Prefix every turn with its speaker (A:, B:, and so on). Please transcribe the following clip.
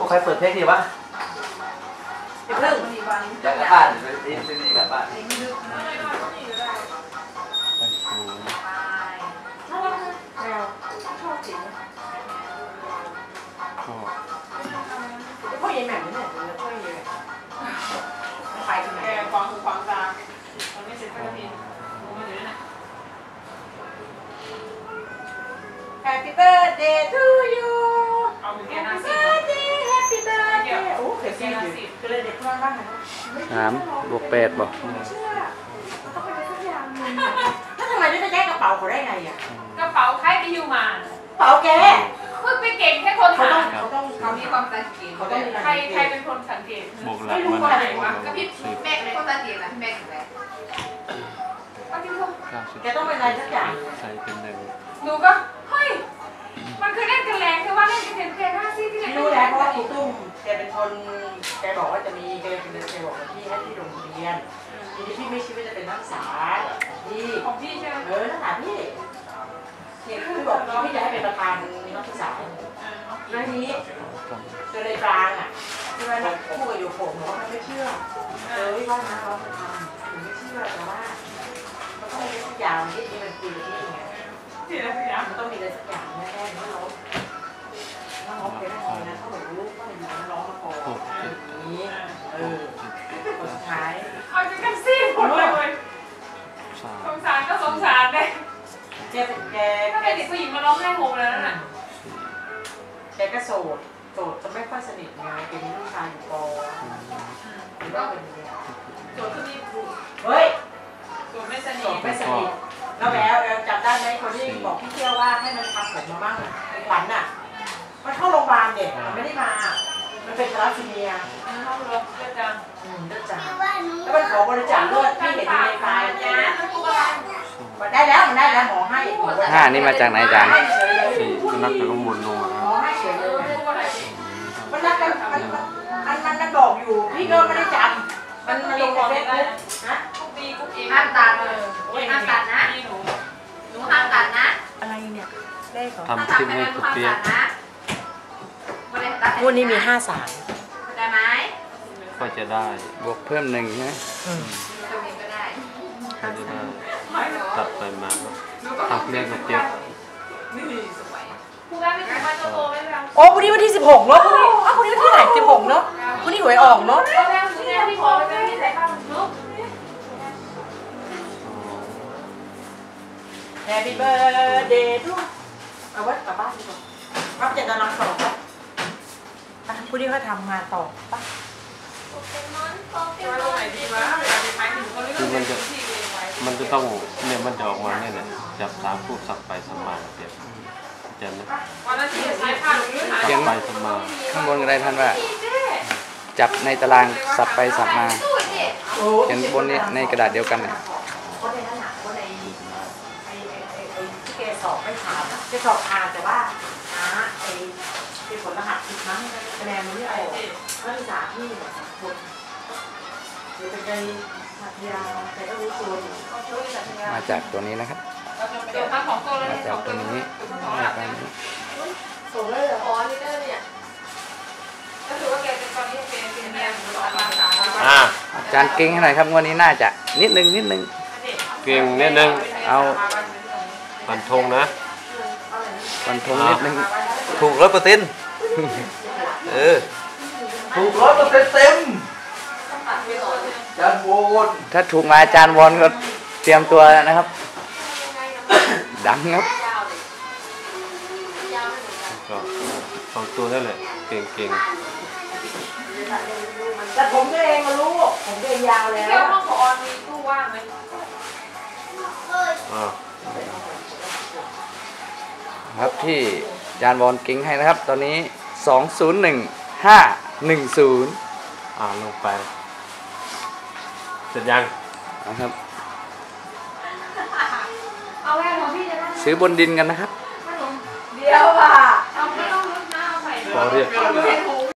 A: ใครเปิดเพลงดีวะพี่พึ่งอยากกลับบ้านหรือไปนี่กลับบ้าน
B: พ่อใหญ่แหม่มเนี่ยพ่อใหญ่ไปที่ไหนฟังตามันไม่เสร็จสักทีมันอยู่นั่นน่ะ Happy birthday to you Happy birthday Happy birthday โอ้เกิดปีก็เลยเด็กน้อยบ้างนะ
C: 3+8บอก
B: ไม่เชื่อมันต้องเป็นสักอย่างนึงแล้วทำไมไม่ไปแยกกระเป๋าเขาได้ไงอ่ะ
D: กระเป๋าใครไปอยู่มาก
B: ระเป๋าแก
D: คือไปเก่งแค่คนหา
B: เขามีความสังเกต
D: ใครเป็นคนสังเกต
B: ไม่รู้ว่าอะไรวะ
D: ก็พี่แม่เป็นคนสังเกตนะแม่ถึงแล้วก็ที่เขา
B: แกต้องเป็นอะไรสักอย่าง
C: ใส่เป็นหนึ่ง
D: หนูก็เฮ้ยมันคือเล่นกันแรงคือว่าเล่นกันเต็มๆ50ที่เล่น
B: รู้แล้วเพราะว่าครูตุ้มแกเป็นคนแกบอกว่าจะมีแกบอกว่าพี่ให้ที่โรงเรียนทีนี้พี่ไม่คิดว่าจะเป็นนักศึกษาพี่
D: ของพี่ใช่ไหม
B: นักศึกษาพี่พี่บอกพี่จะให้เป็นประธานนักศึกษาแล้วนี้จนในกลางอ่ะที่ว่าคู่กับโยโกะหนูว่ามันไม่เชื่อพี่ว่านะเราทำหนูไม่เชื่อแต่ว่ามันต้องมีสักอย่างที่มันคุยกับพี่ไงมันต้องมีอะไรสักอย่างแน่ๆที่เราเพลงอะไรนะเขาบอกลูกก็เห็นน้องร้องมาก่อนนี้สุดท้าย
D: เอาจะกันซี่หมดเลยสงสารก็สงสารเลยถ้าเป็นเด็กผู้หญิงมาร้องไห้โฮมแล้วน่ะ
B: แกก็โสดจะไม่ค่อยสนิทไงเป็นลูกชายอยู่ป.หรือว่าเป็น
D: โสดที่มีผู้
B: เฮ้ย
D: โสดไม่สนิท
B: แล้วจับได้ไหมคนที่บอกพี่เที่ยวว่าให้มันทำผมมาบ้างขวัญน่ะมันเข้าโรงพยาบาลเด็กมันไม่ได้มามันเป็นทาราซีเมีย
D: เข้าโรงพยาบาลเลือดจาง
B: แล้วมันขอบริจาคเลือดที่เห็นในไฟล์ได้แล้วมันได้แล้วหมอให้
C: นี่มาจากไหนอาจารย์
E: นักแต่ก็หมุนลง
B: หมอให้เฉยเลยมันนักกันมันบอกอยู่พี่ก็ไม่ได้จำมันลงในเฟซบุ๊กนะ
D: ห้ามตัดห้ามตัดนะหนูห้ามตัดนะ
B: อะไรเนี่ยเลข
E: ทำคลิปให้คุณเตี้ย
B: วันนี้มี53
D: ได้ไหม
E: ก็จะได้
C: บวกเพิ่ม1ใช่ไหม
D: ก็ได้
E: ก็จะได้ตัดไปมาทำเรียกคุณเตี้ย
B: โอ้วันนี้วันที่16เนาะวันนี้วันที่ไหน16เนาะวันนี้หวยออกเนาะHappy birthday to เอาไว้กลับบ้านดีกว่าป้าจะกำลังสอบครับผู้ที่เขาทำงานต่อป่ะ
E: คือมันจะต้องเนี่ยมันจะออกมาเนี่ยจับ3คู่สับไปสับมาเปรียบจำนะ
C: เขียนไปสับมาข้างบนอะไรท่านว่าจับในตารางสับไปสับมาเขียนบนนี้ในกระดาษเดียวกันเนี่ย
B: สอบไม่ผ่านจะสอบผ่านแต่ว่าเป็นผลรหัสผิดมั้งคะแนนมันไม่ออกนักศึกษาที่คนหรือเป็นใจหัดยาแต่ก็รู้ตัว
C: มาจากตัวนี้นะครับมาจากตัวนี้
B: ส่งเลยเหรอ
D: อ๋อนี่เนี่ยก็ถือว่าแกเป็นตอนนี้เป็นเมียหรือ
C: อาจารย์เก่งให้หน่อยครับวันนี้น่าจะนิดนึง
E: เก่งนิดนึง
C: เอา
E: ฟันธงนะ
C: ฟันธงนิดนึง
E: ถูก100%
A: ถูก100%เต็มอาจารย์วอน
C: ถ้าถูกมาอาจารย์วอนก็เตรียมตัวนะครับดังครับ
E: ก็เอาตัวนั่นแหละเก่ง
B: แต่ผมเองมารู้ผมเองยาวแล้ว
D: เที่ยวห้องผอมีตู้ว่างไหม
C: ครับที่อาจารย์วอนกิ้งให้นะครับตอนนี้201510
E: ลงไปเสร็จยัง
C: นะครับ
D: เอาแว่นของพี่จะได้
C: ซื้อบนดินกันนะครับ
B: เดี๋ยวอ่ะ
D: เอาไม่ต้องลดน้าเอาใส่
E: พอเรียก